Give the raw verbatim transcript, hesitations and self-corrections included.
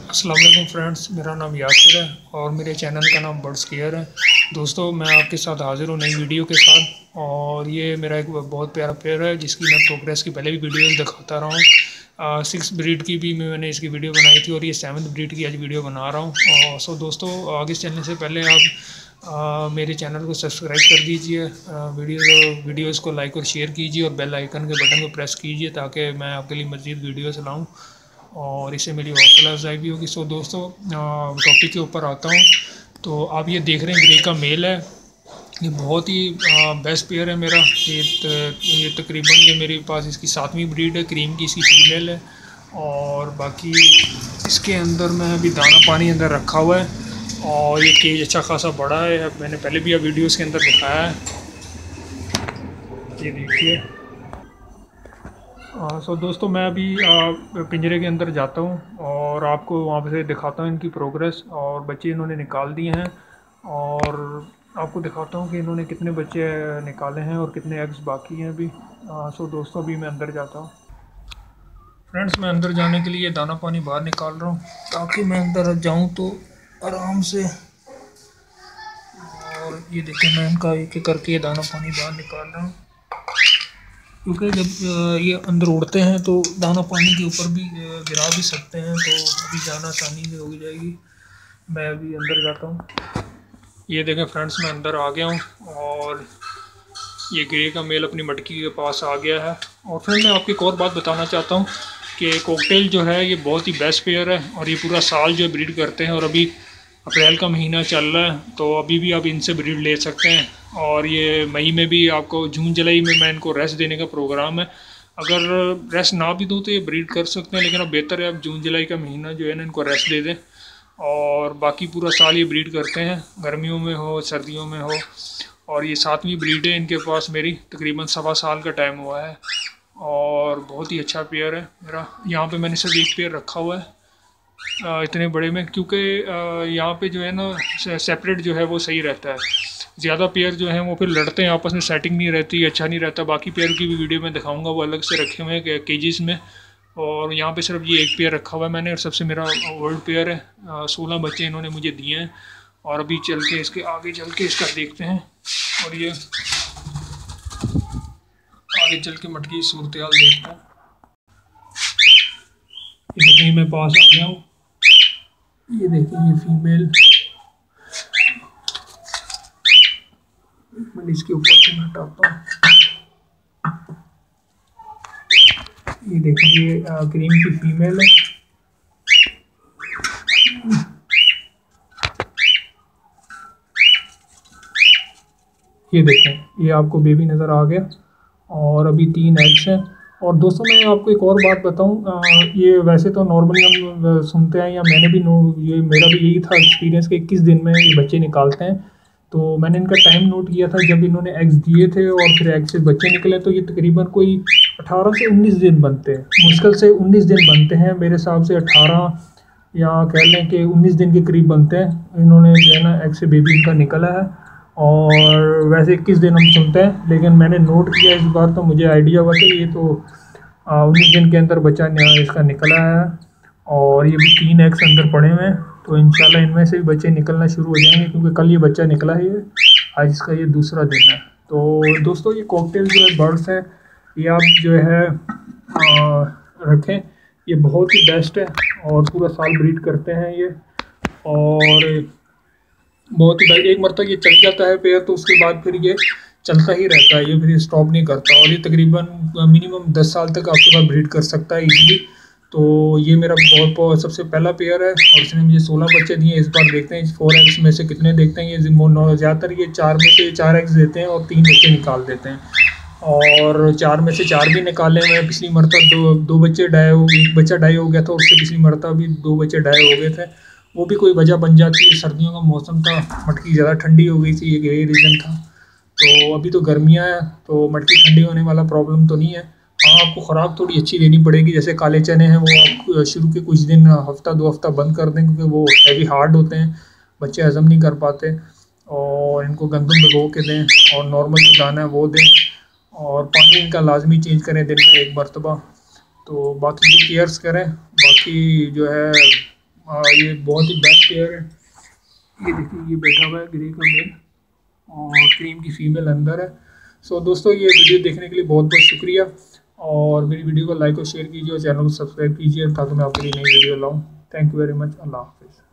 अस्सलाम वालेकुम फ्रेंड्स, मेरा नाम यासिर है और मेरे चैनल का नाम बर्ड्स केयर है। दोस्तों, मैं आपके साथ हाज़िर हूँ नई वीडियो के साथ। और ये मेरा एक बहुत प्यारा पेयर है जिसकी मैं प्रोग्रेस की पहले भी वीडियोस दिखाता रहा हूँ। सिक्स ब्रीड की भी मैंने इसकी वीडियो बनाई थी और ये सेवन्थ ब्रीड की आज वीडियो बना रहा हूँ। और सो दोस्तों, आगे चलने से पहले आप आ, मेरे चैनल को सब्सक्राइब कर दीजिए, वीडियो वीडियोज़ को लाइक और शेयर कीजिए और बेल आइकन के बटन को प्रेस कीजिए ताकि मैं आपके लिए मज़ीद वीडियोस लाऊँ और इससे मेरी हौसला अफजाई भी होगी। सो दोस्तों, टॉपिक के ऊपर आता हूँ। तो आप ये देख रहे हैं, ग्रे का मेल है। ये बहुत ही बेस्ट पेयर है मेरा। ये त, ये तकरीबन ये मेरे पास इसकी सातवीं ब्रीड है, क्रीम की इसकी फीमेल है। और बाकी इसके अंदर मैं अभी दाना पानी अंदर रखा हुआ है और ये केज अच्छा खासा बड़ा है। मैंने पहले भी अब वीडियोस के अंदर दिखाया है, ये देखिए। सो so, दोस्तों, मैं अभी आ, पिंजरे के अंदर जाता हूँ और आपको वहाँ से दिखाता हूँ इनकी प्रोग्रेस। और बच्चे इन्होंने निकाल दिए हैं और आपको दिखाता हूँ कि इन्होंने कितने बच्चे निकाले हैं और कितने एग्स बाकी हैं अभी। सो so, दोस्तों, अभी मैं अंदर जाता हूँ। फ्रेंड्स, मैं अंदर जाने के लिए दाना पानी बाहर निकाल रहा हूँ ताकि मैं अंदर जाऊँ तो आराम से। और ये देखिए, मैं इनका एक एक करके दाना पानी बाहर निकाल रहा हूँ क्योंकि जब ये अंदर उड़ते हैं तो दाना पानी के ऊपर भी गिरा भी सकते हैं, तो अभी जाना आसानी से हो जाएगी। मैं अभी अंदर जाता हूँ। ये देखें फ्रेंड्स, मैं अंदर आ गया हूँ और ये ग्रे का मेल अपनी मटकी के पास आ गया है। और फिर मैं आपको एक और बात बताना चाहता हूँ कि कॉकटेल जो है ये बहुत ही बेस्ट पेयर है और ये पूरा साल जो ब्रीड करते हैं। और अभी अप्रैल का महीना चल रहा है तो अभी भी आप इनसे ब्रीड ले सकते हैं। और ये मई में भी आपको, जून जुलाई में मैं इनको रेस्ट देने का प्रोग्राम है। अगर रेस्ट ना भी दो तो ये ब्रीड कर सकते हैं, लेकिन अब बेहतर है अब जून जुलाई का महीना जो है ना इनको रेस्ट दे दें। और बाकी पूरा साल ये ब्रीड करते हैं, गर्मियों में हो सर्दियों में हो। और ये सातवीं ब्रीड है इनके पास मेरी, तकरीबन सवा साल का टाइम हुआ है और बहुत ही अच्छा पेयर है मेरा। यहाँ पे मैंने सिर्फ एक पेयर रखा हुआ है आ, इतने बड़े में, क्योंकि यहाँ पे जो है ना सेपरेट जो है वो सही रहता है। ज़्यादा पेयर जो हैं वो फिर लड़ते हैं आपस में, सेटिंग नहीं रहती, अच्छा नहीं रहता। बाकी पेयर की भी वीडियो में दिखाऊंगा, वो अलग से रखे हुए हैं केजीज़ में। और यहाँ पे सिर्फ ये एक पेयर रखा हुआ है मैंने, और सबसे मेरा ओल्ड पेयर है। सोलह बच्चे इन्होंने मुझे दिए हैं और अभी चल के इसके आगे चल के इसका देखते हैं। और ये आगे चल के मटकी सूरत हाल देखते हैं। ये देखिए, मैं पास आ गया हूँ। ये देखिए, ये फीमेल, मैं इसके ऊपर से हटाता हूँ। ये देखिए, ये क्रीम की फीमेल है। ये देखें, ये आपको बेबी नज़र आ गया और अभी तीन एग्स हैं। और दोस्तों, मैं आपको एक और बात बताऊं, ये वैसे तो नॉर्मली हम सुनते हैं या मैंने भी नो ये मेरा भी यही था एक्सपीरियंस कि इक्कीस दिन में ये बच्चे निकालते हैं। तो मैंने इनका टाइम नोट किया था जब इन्होंने एग्स दिए थे और फिर एग्स से बच्चे निकले, तो ये तकरीबन कोई अठारह से उन्नीस दिन बनते हैं, मुश्किल से उन्नीस दिन बनते हैं मेरे हिसाब से। अठारह या कह लें कि उन्नीस दिन के करीब बनते हैं। इन्होंने जो है ना एग्स से बेबी इनका निकला है। और वैसे इक्कीस दिन हम सुनते हैं, लेकिन मैंने नोट किया इस बार तो मुझे आइडिया हुआ कि ये तो उन्नीस दिन के अंदर बच्चा इसका निकला है। और ये भी तीन एग्स अंदर पड़े हुए हैं, तो इंशाल्लाह इनमें से भी बच्चे निकलना शुरू हो जाएंगे, क्योंकि कल ये बच्चा निकला है, ये आज इसका ये दूसरा दिन है। तो दोस्तों, ये कॉकटेल जो है बर्ड्स है, ये आप जो है आ, रखें, ये बहुत ही बेस्ट है और पूरा साल ब्रीड करते हैं ये। और बहुत ही भाई, एक मरतबा ये चल जाता है पेयर तो उसके बाद फिर ये चलता ही रहता है, ये फिर स्टॉप नहीं करता। और ये तकरीबन मिनिमम दस साल तक आपके पास ब्रीड कर सकता है इजीली। तो ये मेरा बहुत, बहुत सबसे पहला पेयर है और इसने मुझे सोलह बच्चे दिए। इस बार देखते हैं फोर एग्स में से कितने देखते हैं। ये ज़्यादातर ये चार में से चार एग्स देते हैं और तीन बच्चे निकाल देते हैं। और चार में से चार भी निकाले हुए हैं। पिछली मरतबा दो दो बच्चे डाई हो एक बच्चा डाई हो गया था, उससे पिछली मरतबा भी दो बच्चे डाई हो गए थे। वो भी कोई वजह बन जाती है, सर्दियों का मौसम था, मटकी ज़्यादा ठंडी हो गई थी, ये यही रीज़न था। तो अभी तो गर्मियाँ हैं तो मटकी ठंडी होने वाला प्रॉब्लम तो नहीं है। हाँ, आपको ख़ुराक थोड़ी अच्छी देनी पड़ेगी। जैसे काले चने हैं वो आप शुरू के कुछ दिन, हफ्ता दो हफ्ता बंद कर दें, क्योंकि वो हैवी हार्ड होते हैं, बच्चे हज़म नहीं कर पाते। और इनको गंदम भिगो के दें और नॉर्मल जो दाना है वो दें। और पानी इनका लाजमी चेंज करें दिन में एक मरतबा। तो बाकी केयर्स करें। बाकी जो है आ, ये बहुत ही बेस्ट पेयर है। ये देखिए ये बैठा हुआ है ग्रे का मेल और क्रीम की फीमेल अंदर है। सो दोस्तों ये वीडियो देखने के लिए बहुत बहुत शुक्रिया, और मेरी वीडियो को लाइक और शेयर कीजिए और चैनल को सब्सक्राइब कीजिए ताकि मैं आपके लिए नई वीडियो लाऊँ। Thank you very much. अल्लाह हाफिज़।